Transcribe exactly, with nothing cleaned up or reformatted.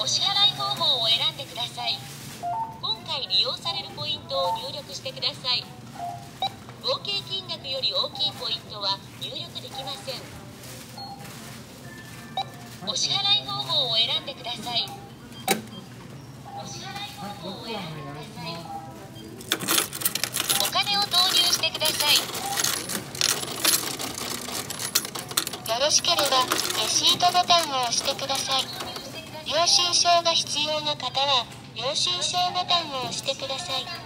お支払い方法を選んでください。今回利用されるポイントを入力してください。合計金額より大きいポイントは入力できません。お支払い方法を選んでください。お支払い方法を選んでください。お金を投入してください。よろしければレシートボタンを押してください。領収証が必要な方は領収証ボタンを押してください。